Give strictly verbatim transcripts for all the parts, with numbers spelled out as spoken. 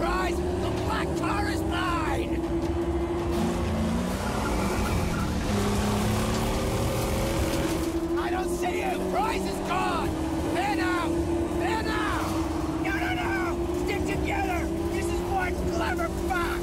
prize! The Black Tar is mine! I don't see you! Prize is gone! There now! There now! No, no, no! Stick together! This is one clever fox!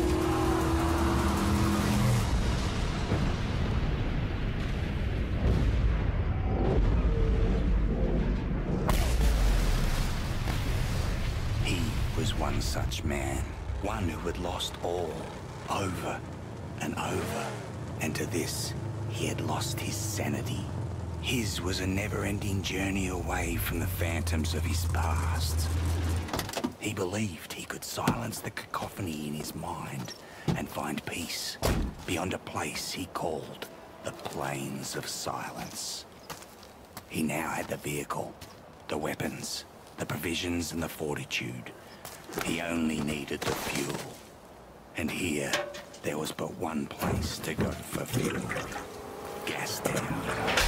He was one such man. One who had lost all, over and over. And to this, he had lost his sanity. His was a never-ending journey away from the phantoms of his past. He believed he could silence the cacophony in his mind and find peace beyond a place he called the Plains of Silence. He now had the vehicle, the weapons, the provisions and the fortitude. He only needed the fuel. And here, there was but one place to go for fuel. Gastown.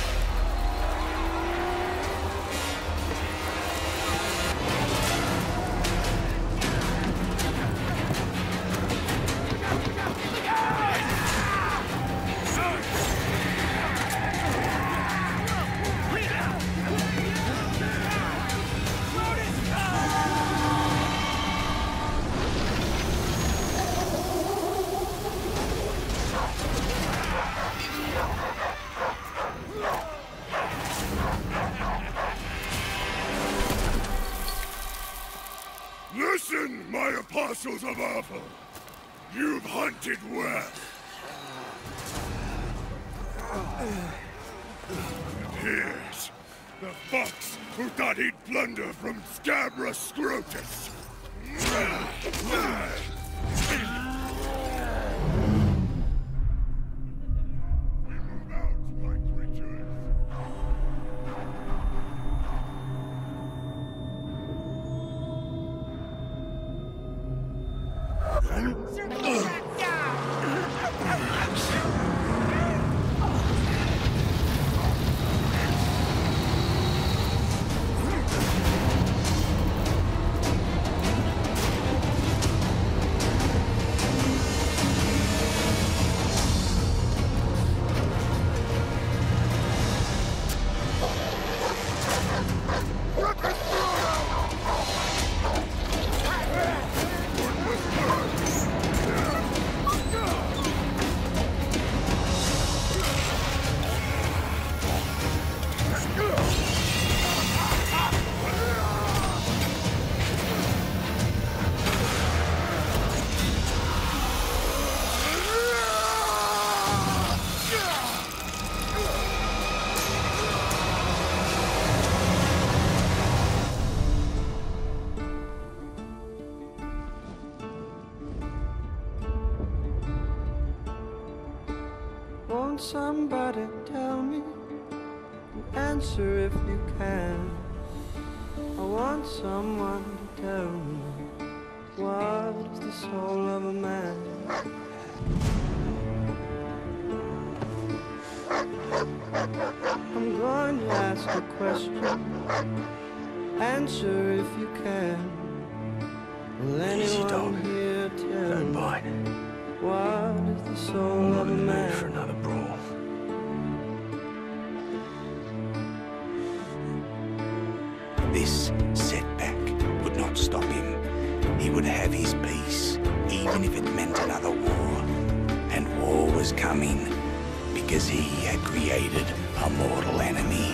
Listen, my apostles of Alpha! You've hunted well. And here's the fox who thought he'd plunder from Scabra Scrotus. We move out, my creatures. Won't somebody tell me, answer if you can? I want someone to tell me, what is the soul of a man? I'm going to ask a question, answer if you can. Will anyone here tell Don't me, bite. what is the soul I'm of not a in the mood man? for another brawl. This setback would not stop him. He would have his peace, even if it meant another war. And war was coming, because he had created a mortal enemy.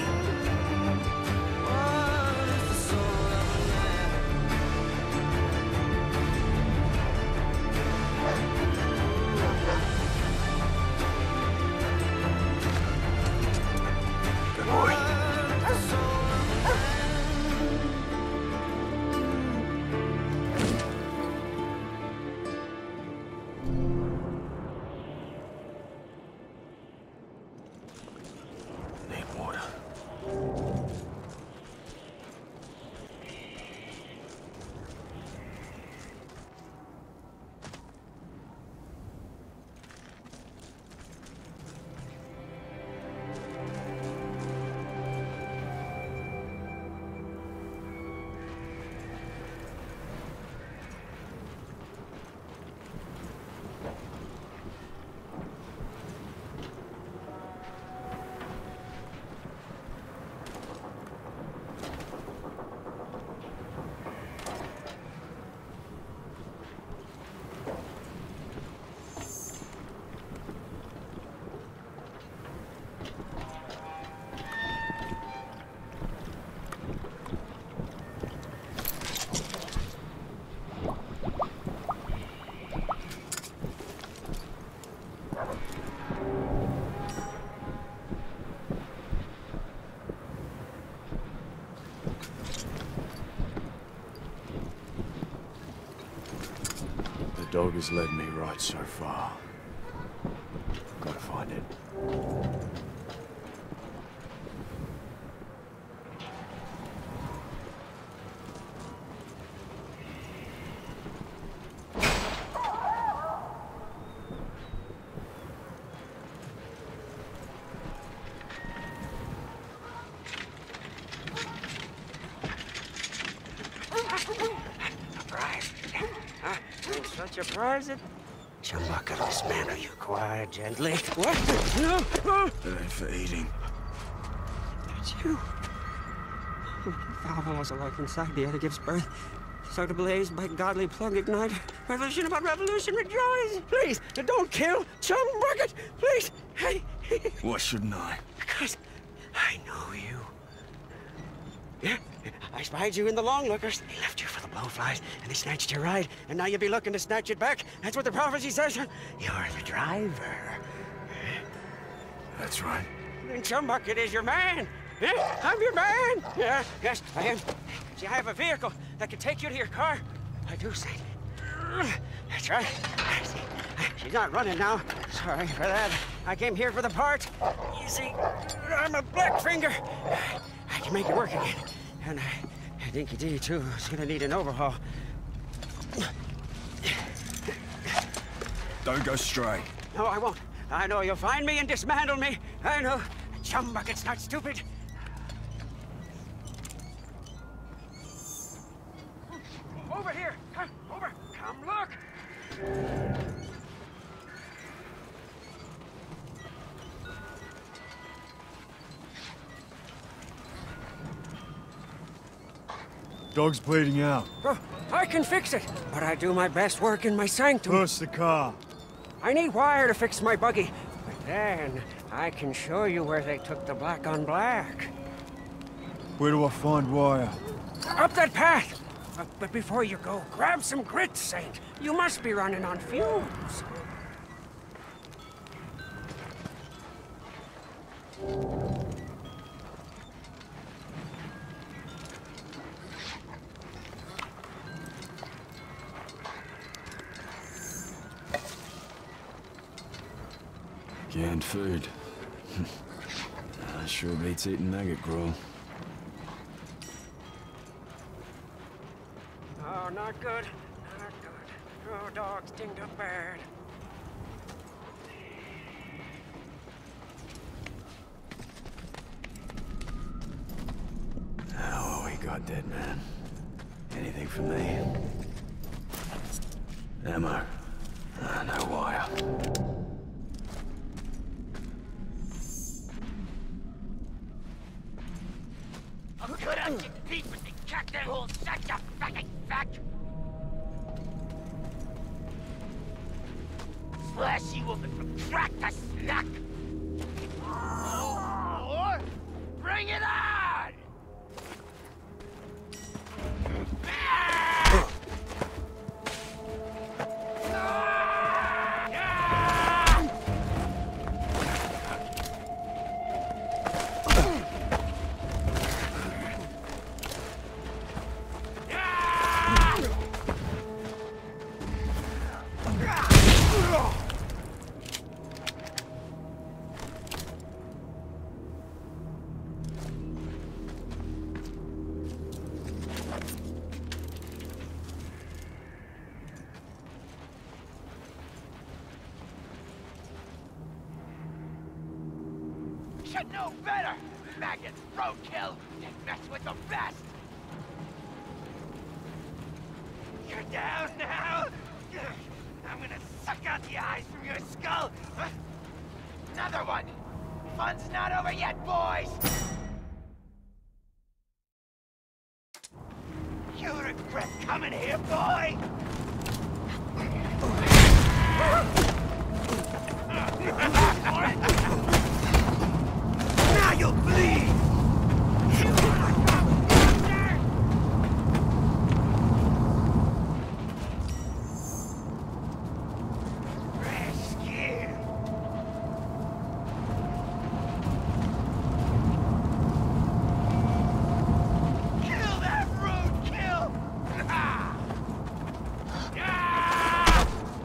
What is the soul of a man? Good boy. Need water. Dog has led me right so far. Gotta find it. Such a prize. Chumbucket, man, are you quiet, gently? What? No! It ain't for eating. It's you. Valhalla was alive inside the air that gives birth. Start ablaze by godly plug ignite. Revolution about revolution, rejoice! Please, don't kill Chumbucket! Please! Hey! Why shouldn't I? Because I know you. Yeah, I spied you in the long lookers. They left you for the blowflies, and they snatched your ride, and now you'll be looking to snatch it back. That's what the prophecy says. You're the driver. That's right. And Chumbucket is your man. Yeah, I'm your man. Yeah, yes, I am. See, I have a vehicle that can take you to your car. I do, Saint. That's right. See, she's not running now. Sorry for that. I came here for the part. You see, I'm a Blackfinger. I can make it work again. And uh, Dinky D, too, is gonna need an overhaul. Don't go stray. No, I won't. I know you'll find me and dismantle me. I know. Chumbucket's not stupid. Over here. Come, over. Come look. Dog's bleeding out. Oh, I can fix it, but I do my best work in my sanctum. Push the car. I need wire to fix my buggy, but then I can show you where they took the black on black. Where do I find wire? Up that path! Uh, but before you go, grab some grit, Saint. You must be running on fumes. Canned food. That sure beats eating maggot gruel. Oh, not good. Not good. Oh, dog's dinged up bad. Oh, we got dead man. Anything for me? Ammo. Ah, no wire. Could I compete with the captain who'll such a fucking fuck? Slash you open from crack to snack! Or bring it on! Should know better! Maggots, roadkill, they mess with the best! You're down now? I'm gonna suck out the eyes from your skull! Another one! Fun's not over yet, boys! You regret coming here, boy! Now you'll bleed! Rescue! Kill that roadkill! Ah! Ah!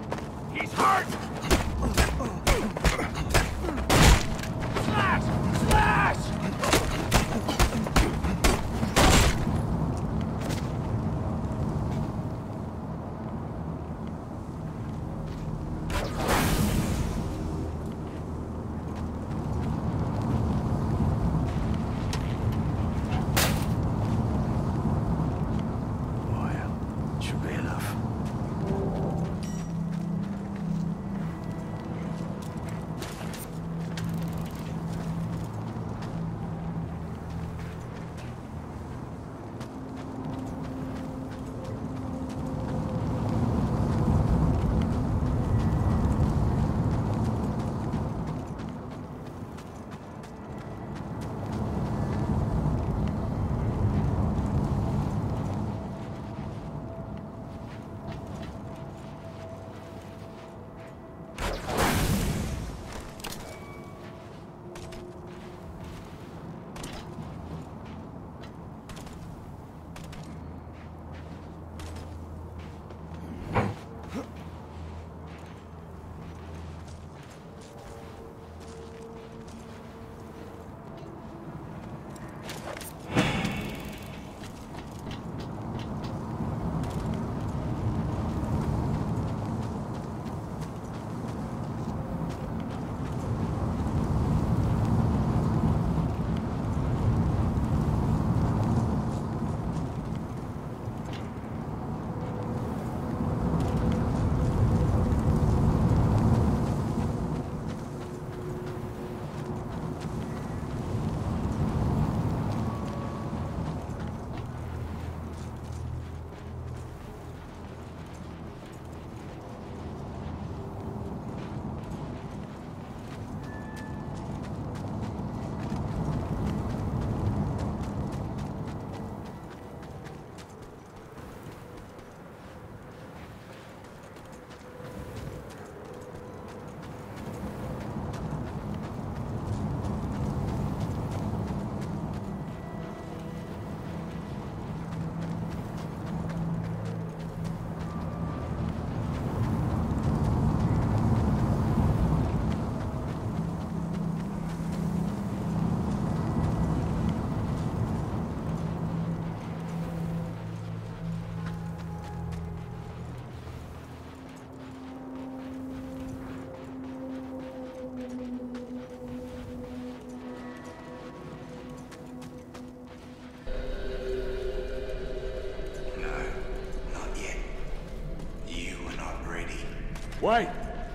Wait!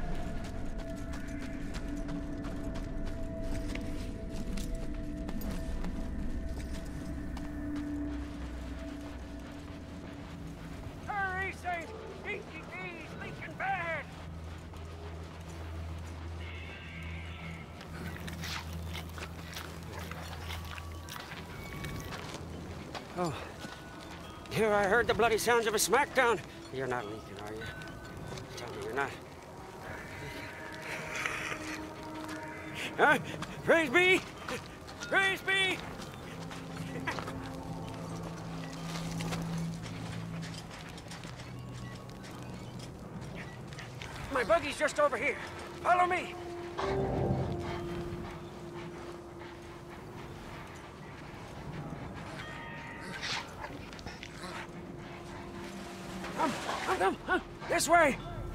Hurry, Saint! E T P's leaking bad! Oh. Here I heard the bloody sounds of a smackdown. You're not leaking, are you? Tell me you're not. Huh? Praise be! Praise be! My buggy's just over here. Follow me. Come, come, come, huh? This way.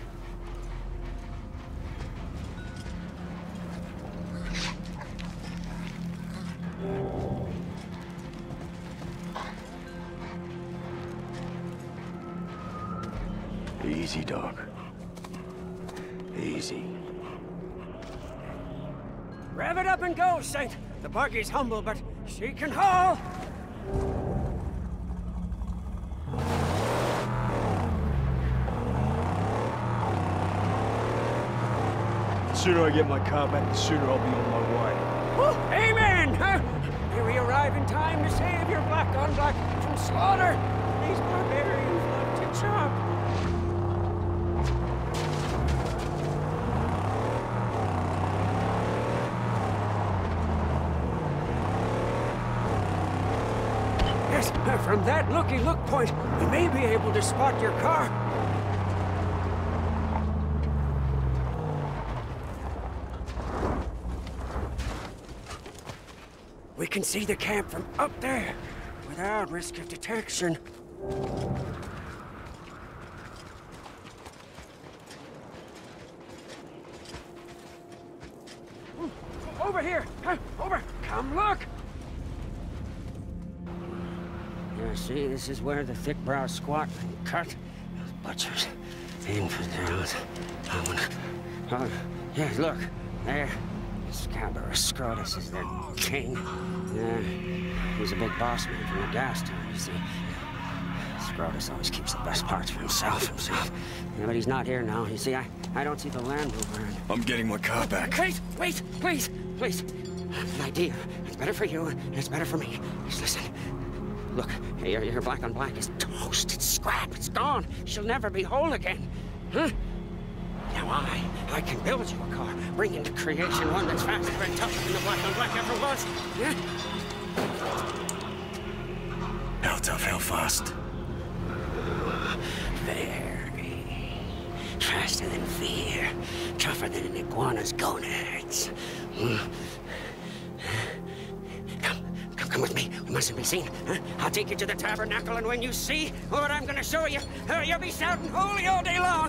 Easy, Doc. Easy. Rev it up and go, Saint. The buggy's humble, but she can haul. The sooner I get my car back, the sooner I'll be on my way. Woo, amen! Huh? May we arrive in time to save your black on black from slaughter. These barbarians love to chop. Yes, from that looky-look point, we may be able to spot your car. We can see the camp from up there, without risk of detection. Over here! Huh? Over! Come look! Yeah, see, this is where the thick-browed squat and cut. Those butchers, infidels. Oh, oh, yeah, look, there. Scabrous Scrotus is their king. Yeah, he's a big boss man from the gas town, you see. Scrotus always keeps the best parts for himself, himself. Yeah, but he's not here now. You see, I, I don't see the Land Rover. And... I'm getting my car back. Wait, wait, please, please. An idea. It's better for you, and it's better for me. Just listen. Look, your, your black on black is toast. It's scrap. It's gone. She'll never be whole again. Huh? Now I, I can build you a car, bring into creation one that's faster and tougher than the black on black ever was. Yeah? How tough, how fast? Very. Faster than fear. Tougher than an iguana's gonads. Mm. Come, come, come with me. We mustn't be seen. Huh? I'll take you to the tabernacle, and when you see what I'm gonna show you, uh, you'll be shouting holy all day long.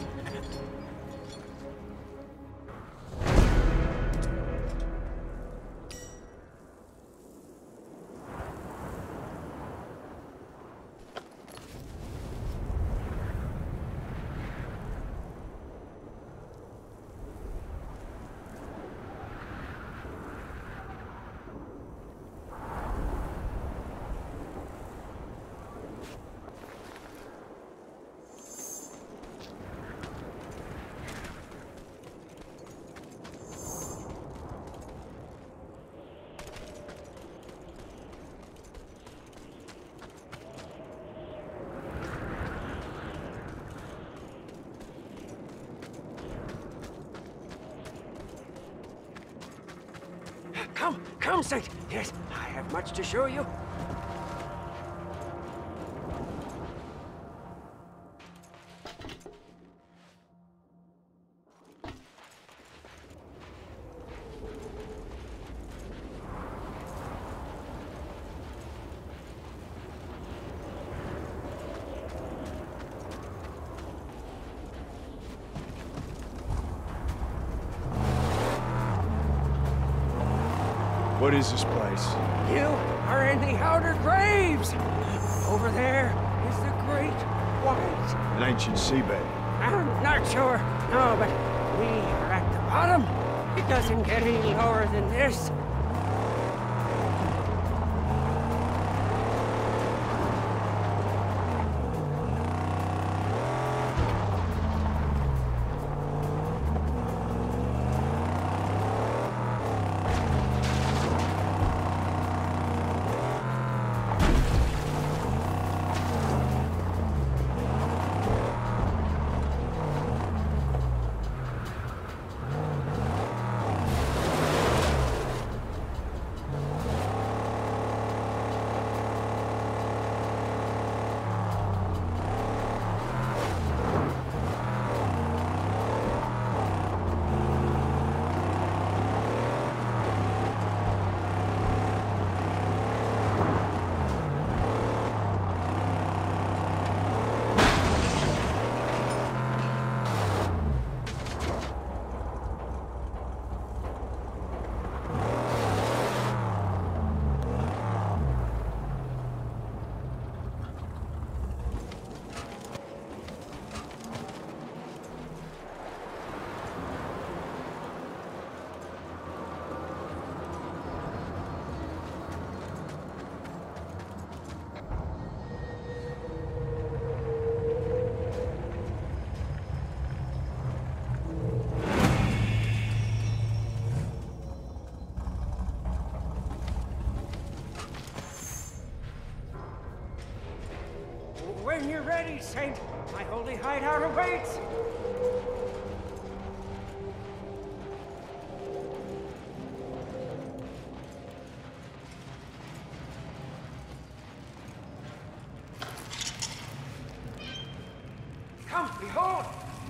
Come, come, Saint. Yes, I have much to show you. What is this place? You are in the outer graves. Over there is the Great White. An ancient seabed. I'm not sure. No, but we are at the bottom. It doesn't get any lower than this. When you're ready, Saint, my holy hideout awaits. Come, behold!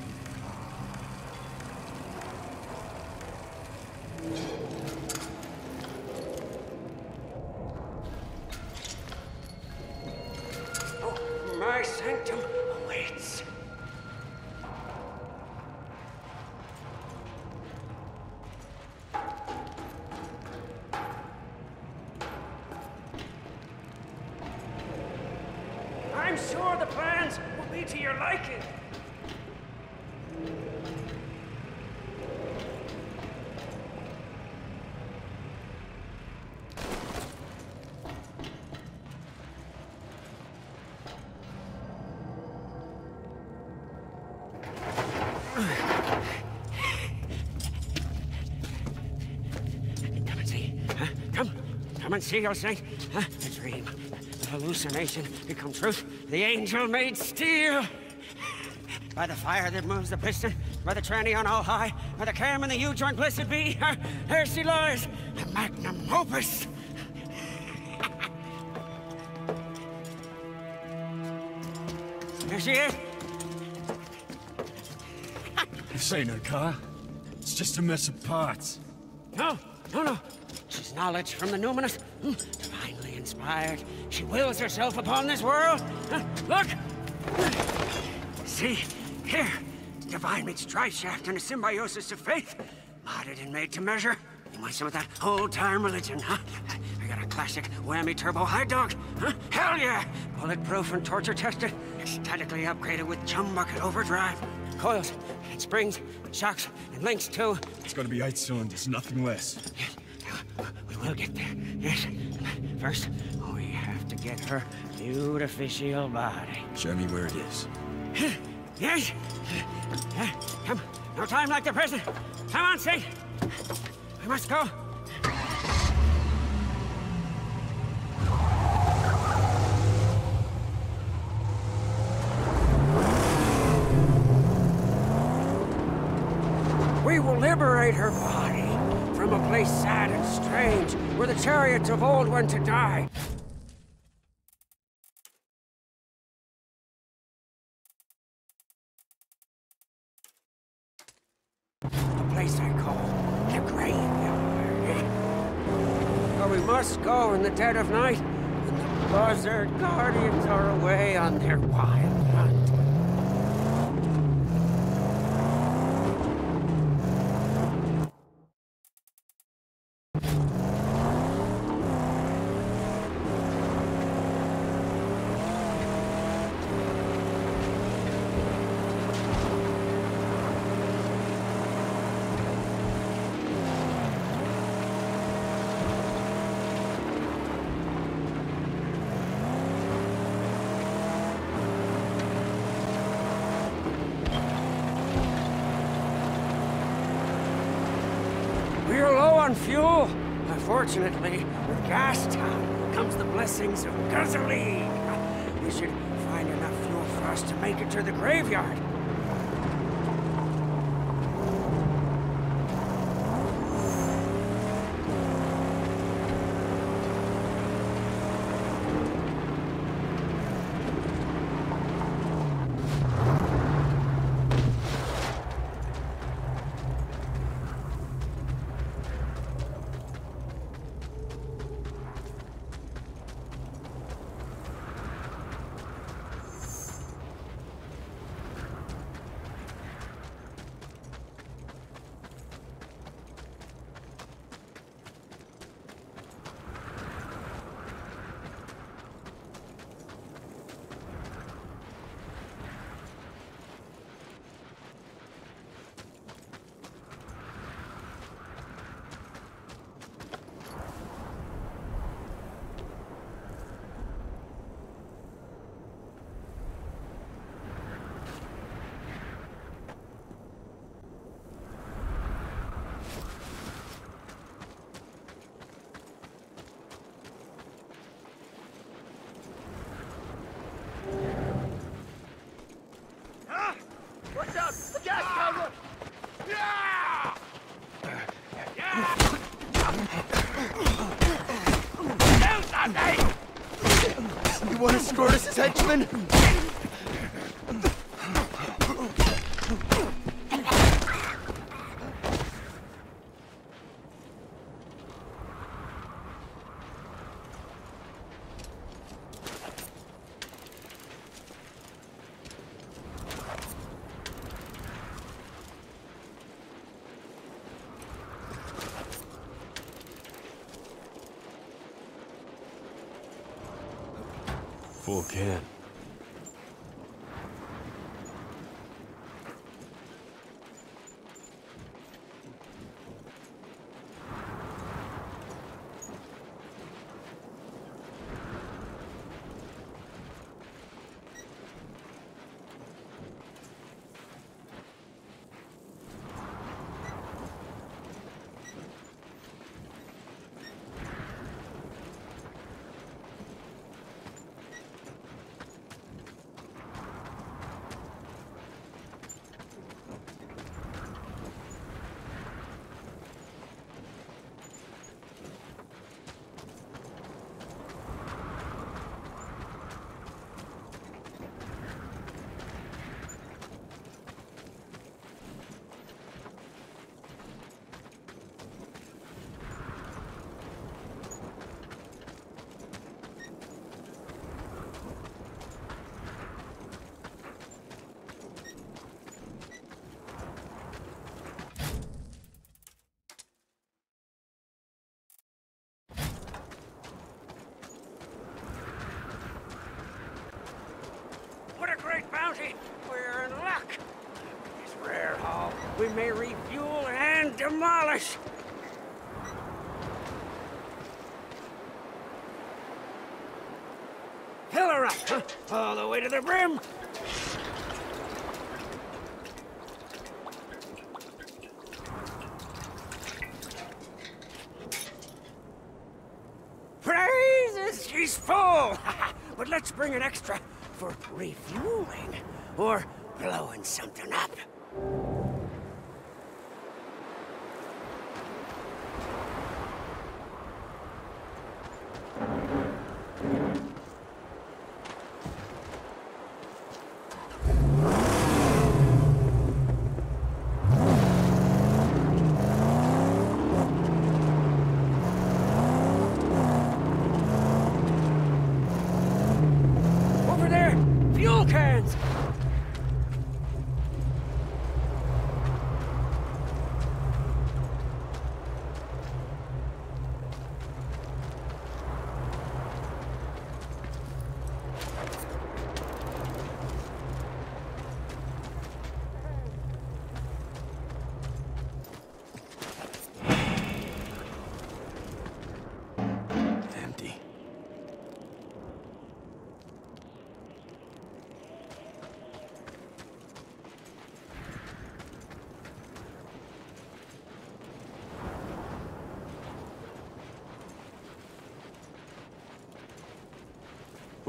My sanctum awaits. I'm sure the plans will be to your liking. Come and see. Huh? Come. Come and see your saint. Huh? A dream. A hallucination become truth. The angel made steel. By the fire that moves the piston, by the tranny on all high, by the cam and the U-joint blessed be, huh? There she lies, the magnum opus. There she is. This ain't her car. It's just a mess of parts. No, no, no. She's knowledge from the numinous, mm, divinely inspired. She wills herself upon this world. Uh, look! See, here, divine meets tri-shaft in a symbiosis of faith. Modded and made to measure. You want some of that old-time religion, huh? I got a classic whammy turbo high dog, huh? Hell yeah! Bulletproof and torture tested. Ecstatically upgraded with chum bucket overdrive. Coils, and springs, and shocks, and links too. It's gonna be eight cylinders, nothing less. Yes, we will get there, yes. First, we have to get her beautificial body. Show me where it is. Yes? Come, no time like the present. Come on, Saint. We must go. We will liberate her body from a place sad and strange, where the chariots of old went to die. A place I call the Graveyard, eh? Where we must go in the dead of night, when the buzzard guardians are away on their wild hunt. on fuel. Unfortunately, with Gastown comes the blessings of gasoline. We should find enough fuel for us to make it to the graveyard. You want to escort us as henchmen? Full can. We're in luck. This rare haul, we may refuel and demolish. Fill her up, huh? All the way to the brim. Praises, she's full. But let's bring an extra for refueling or blowing something up. Over there, fuel cans.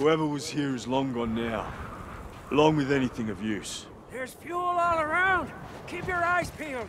Whoever was here is long gone now, along with anything of use. There's fuel all around. Keep your eyes peeled.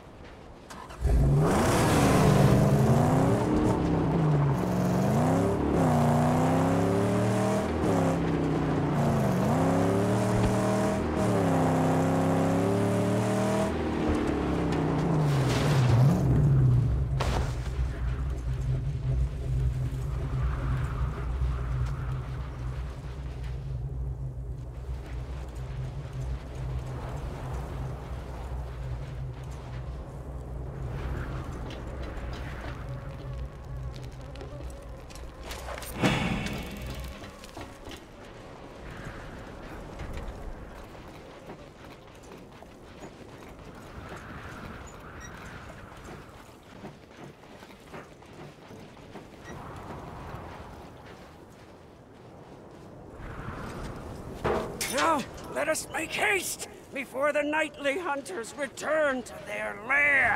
Now, let us make haste before the nightly hunters return to their lair.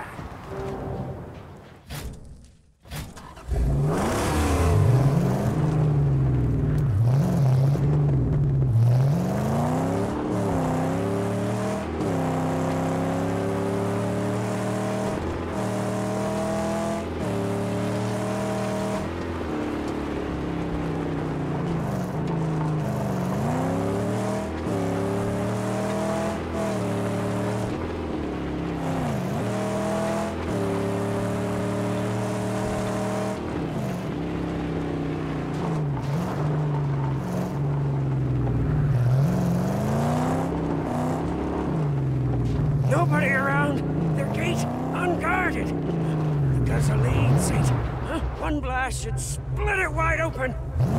Nobody around. Their gate unguarded. The gasoline, Saint. Huh? One blast should split it wide open.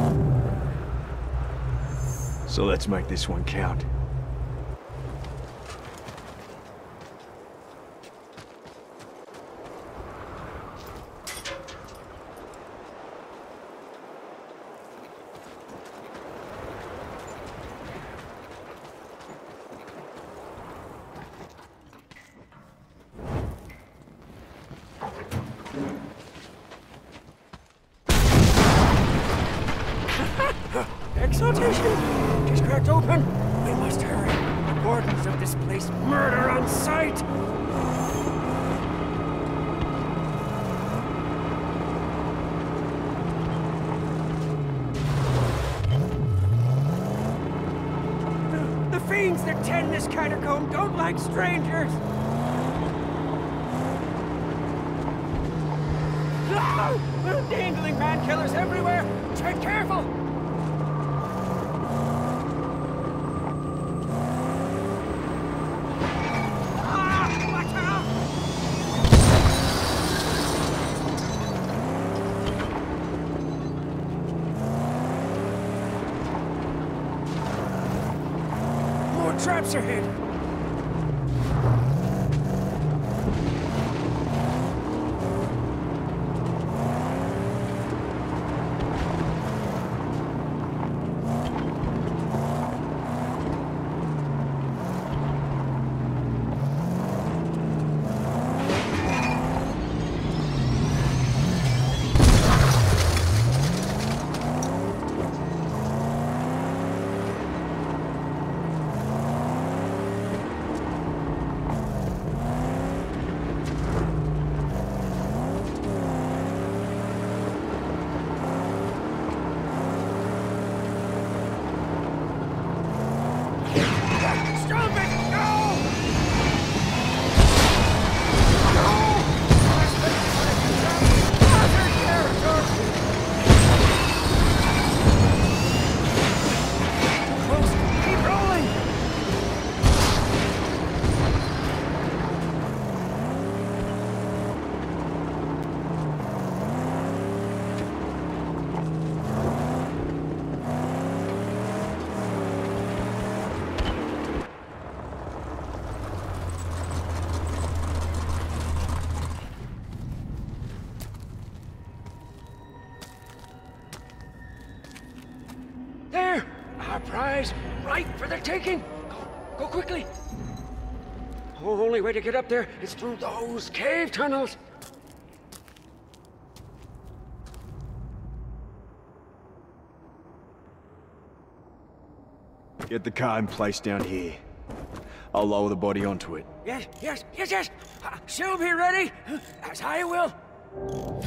So let's make this one count. Exaltation! Just cracked open. We must hurry. The wardens of this place murder on sight. The, the fiends that tend this catacomb don't like strangers. No! Dangling man-killers everywhere! Tread careful! Traps are hid. There! Our prize, right for the taking! Go, go quickly! The only way to get up there is through those cave tunnels! Get the car in place down here. I'll lower the body onto it. Yes, yes, yes, yes. Uh, she'll be ready, as I will.